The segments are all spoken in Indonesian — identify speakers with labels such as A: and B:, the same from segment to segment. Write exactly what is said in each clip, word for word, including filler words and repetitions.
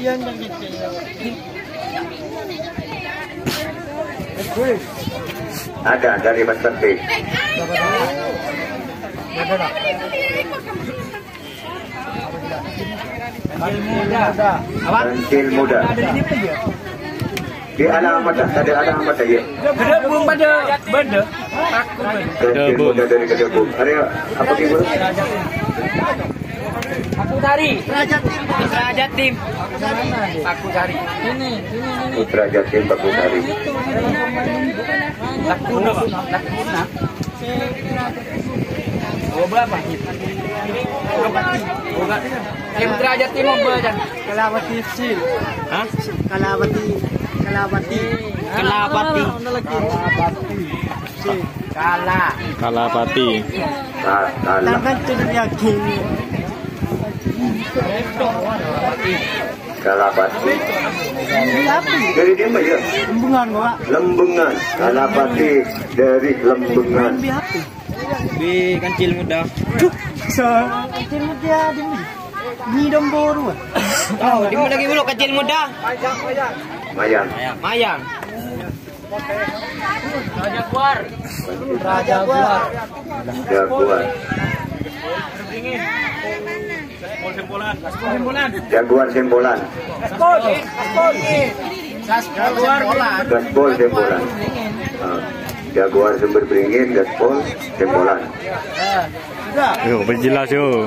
A: Ada dari Mas Tati. Kancil muda. Di alamat ada alamat ya.
B: Kedebung pada benda.
A: Kancil muda dari Kedebung. Ada apa ibu?
B: Aku cari. Putra Jatim. Aku cari. Ini, ini,
A: Putra Jatim Pak Putari.
B: Lakuna, Lakuna. Oh berapa? Putra Jatim mau berapa?
C: Kalawati Sil.
B: Hah?
C: Kalawati. Kalawati.
B: Kalabati.
C: Kalawati. Sil.
B: Kala.
D: Kalapati.
A: Kalah.
C: Tangan tidak yakin.
A: Kalapati.
C: Api.
A: Dari dia ya?
C: Lembungan gua.
A: Lembengan. Kalapati dari Lembengan.
C: Bi api.
B: Bi kancil muda.
C: So, kecil dia di di Domboru.
B: Oh, di mana lagi dulu kecil muda?
A: Mayang.
B: Mayang. Raja Guar.
C: Raja gua.
A: Jaguar. Jaguar Sembolan.
B: Gaspol. Gaspol. Jaguar Sembolan.
A: Gaspol Sembolan. Ah, Jaguar Sumber Beringin, Gaspol Sembolan.
D: Yo, berjelas yo.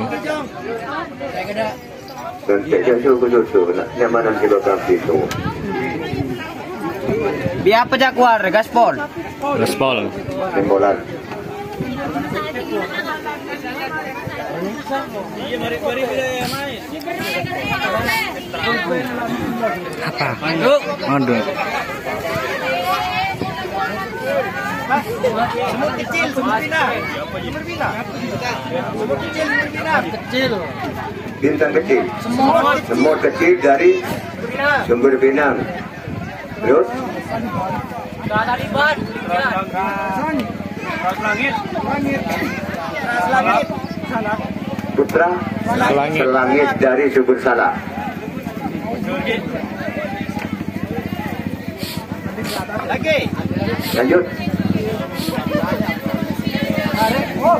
A: Dan saya suku susu, nak nyamanan kilo kapi itu.
B: Biar apa Jaguar? Gaspol.
D: Gaspol.
A: Sembolan.
D: Apa?
B: Manduk.
D: Manduk.
C: Semut kecil, semut pindah. Semut pindah. Semut kecil, semut pindah. Kecil.
A: Bintang kecil.
C: Semut.
A: Semut kecil dari Sumber Pinang. Terus
B: Dari Ban.
C: Langit. Langit. Langit. Salah.
A: Putra
D: Selangit.
A: Selangit dari Sumber Salah.
C: Lagi.
A: Lanjut.
C: Oh.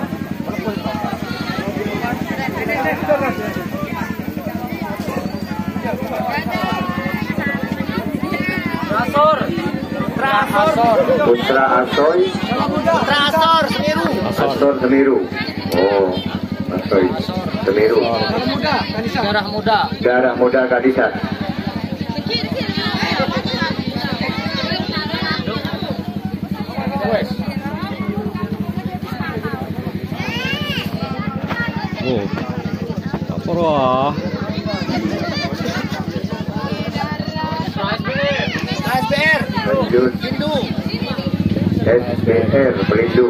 B: Trasor. Trasor.
A: Putra Asoy.
B: Trasor Semeru.
A: Asor Semiru. Oh, Asoy Semiru.
B: Darah muda.
A: Darah muda Kadisat.
D: Oh. Apa roh?
B: S B R.
A: Lanjut.
B: Hindu.
A: S B R Perindu.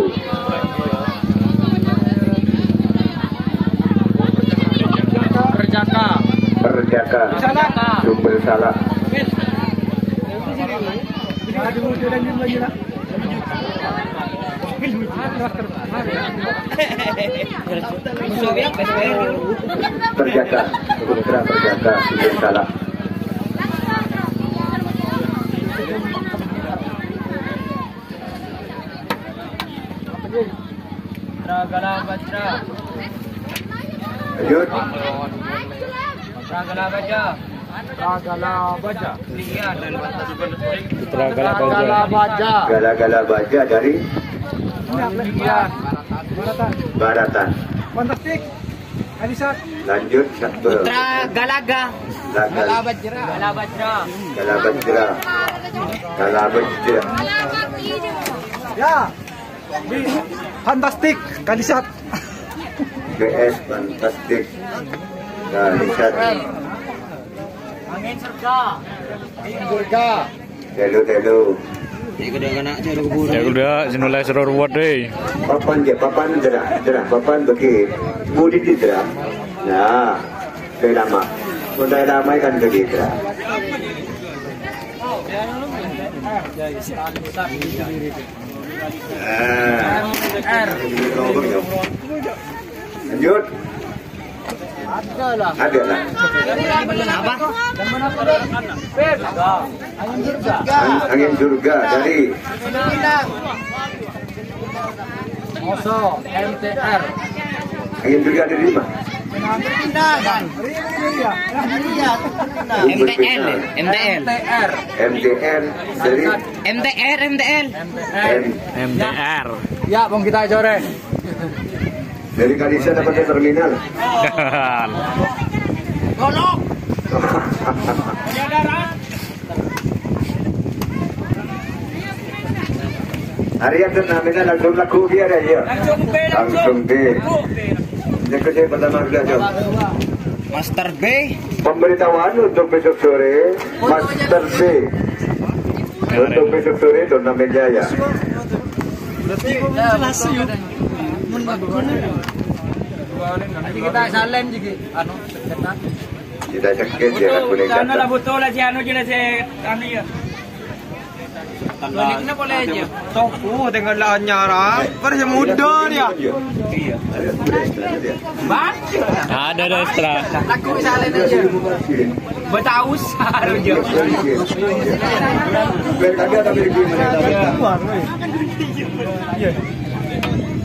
B: Perjaka.
A: Perjaka. Sumber Salah. Perjaka. Putra Perjaka Sumber Salah.
B: Tragala Bajra.
A: Lanjut.
B: Tragala Baja. Tragala Baja.
D: Putra Gala
B: Baja.
A: Gala-gala baja dari Baratan.
C: Fantastik. Alisat.
A: Lanjut satu.
B: Putra Galaga.
A: Gala
B: Bajra. Gala Bajra.
A: Gala Bajra. Gala Bajra.
C: Ya. Bi. Fantastik. Kalisat.
A: B S Fantastik. Kadisat.
B: Angin Serga.
C: Surga.
A: Telu telu.
D: Ya udah, sinulai seru ruwet deh.
A: Papan je, papan derah, derah, papan bagi budi di derah. Nah, dari lama, udah lama kan bagi derah. Nah, lanjut.
C: Ada lah.
A: Ada lah.
B: Apa?
C: Angin surga.
A: An- Angin surga dari
C: Oso, M T R.
A: angin surga ada di mana?
B: M T L, M T L,
C: M T R.
A: M T N dari
B: M T R, M T L.
A: M,
D: M T R.
C: Ya, bang kita sore.
A: dari Kalisa dapat terminal.
C: Golok.
A: Hari yang namanya langsung laku dia ada ya.
C: Langsung B,
A: Langsung B. Yang kedua pertama belajar.
B: Master B.
A: Pemberitahuan untuk besok sore Master B. Untuk besok sore turnamen Jaya.
C: Nanti kita salen juga. Anu, ketat.
A: Kita cekit ya kan kuning
B: Sana lah
A: kata.
B: betul lah si anu je lah si anu ya. Balik na boleh aja.
C: Toh, tinggal lah nyara. Masih muda dia.
A: Iya. Ada sudah istilahnya dia.
B: Baca.
D: Ada ada extra.
C: Aku salen aja.
B: Betahu sar je.
A: Biar kagak tapi di mana tahu.